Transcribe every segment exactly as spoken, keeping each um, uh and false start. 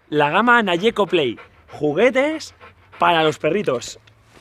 la gama Nayeco Play, juguetes para los perritos.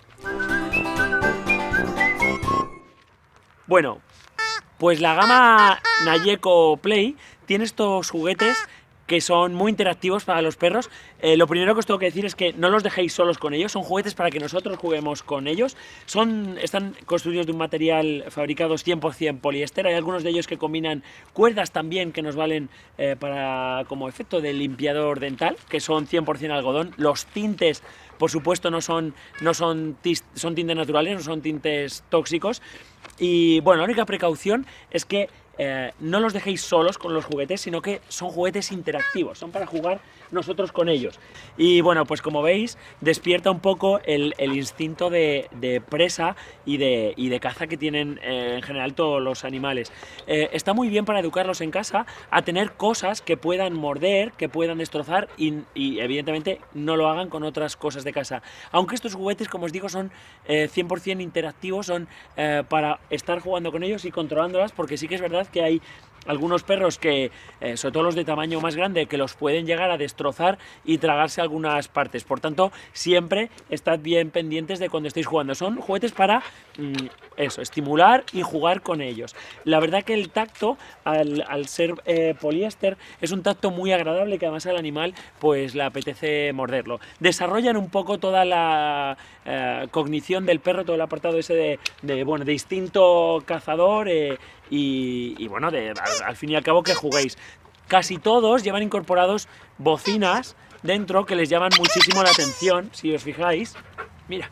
Bueno, pues la gama Nayeco Play tiene estos juguetes que son muy interactivos para los perros. Eh, lo primero que os tengo que decir es que no los dejéis solos con ellos, son juguetes para que nosotros juguemos con ellos. Son, están construidos de un material fabricado cien por cien poliéster, hay algunos de ellos que combinan cuerdas también que nos valen eh, para, como efecto de limpiador dental, que son cien por cien algodón. Los tintes, por supuesto, no son, no son, son tintes naturales, no son tintes tóxicos. Y bueno, la única precaución es que Eh, no los dejéis solos con los juguetes, sino que son juguetes interactivos, son para jugar nosotros con ellos. Y bueno, pues como veis, despierta un poco el, el instinto de, de presa y de, y de caza que tienen eh, en general todos los animales. Eh, está muy bien para educarlos en casa a tener cosas que puedan morder, que puedan destrozar y, y evidentemente no lo hagan con otras cosas de casa. Aunque estos juguetes, como os digo, son eh, cien por cien interactivos, son eh, para estar jugando con ellos y controlándolas, porque sí que es verdad que hay algunos perros que, eh, sobre todo los de tamaño más grande, que los pueden llegar a destrozar y tragarse algunas partes. Por tanto, siempre estad bien pendientes de cuando estéis jugando. Son juguetes para mmm, eso, estimular y jugar con ellos. La verdad que el tacto, al, al ser eh, poliéster, es un tacto muy agradable que además al animal pues le apetece morderlo. Desarrollan un poco toda la eh, cognición del perro, todo el apartado ese de, de, bueno, de instinto cazador eh, y, y bueno, de, al, al fin y al cabo que juguéis. Casi todos llevan incorporados bocinas dentro que les llaman muchísimo la atención, si os fijáis. Mira.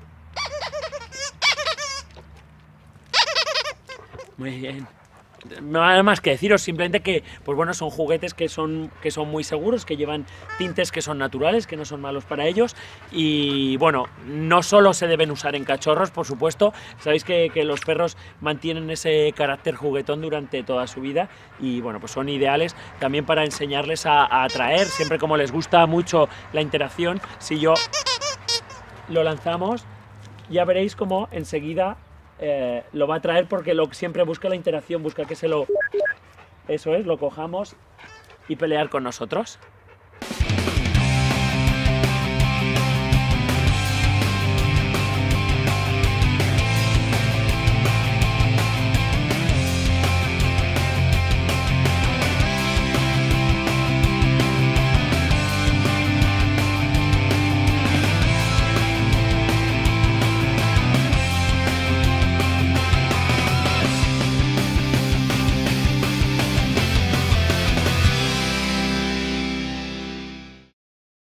Muy bien. No hay más que deciros, simplemente que pues bueno, son juguetes que son, que son muy seguros, que llevan tintes que son naturales, que no son malos para ellos. Y bueno, no solo se deben usar en cachorros, por supuesto. Sabéis que, que los perros mantienen ese carácter juguetón durante toda su vida. Y bueno, pues son ideales también para enseñarles a, a atraer, siempre como les gusta mucho la interacción. Si yo lo lanzamos, ya veréis como enseguida Eh, lo va a traer, porque lo, siempre busca la interacción, busca que se lo, eso es, lo cojamos y pelear con nosotros.